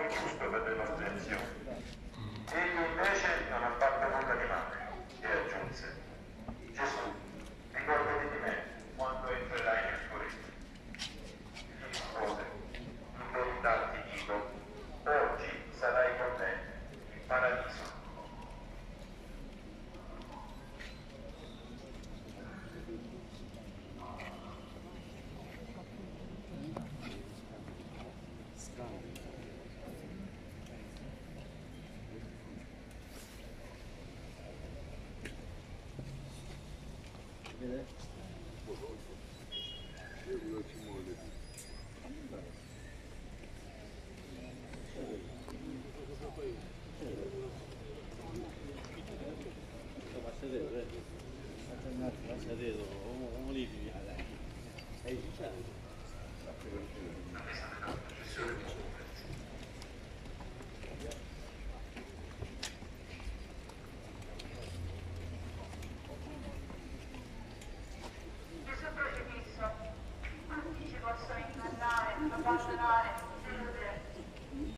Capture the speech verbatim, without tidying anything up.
ingiusto per le nostre azioni. Egli invece non ha fatto nulla di male e aggiunse: Gesù, ricordati di me quando entrerai nel tuo regno. Gli rispose: in verità ti dico, oggi sarai con me in paradiso. Gesù crocifisso, tutti ci possono ingannare, abbandonare,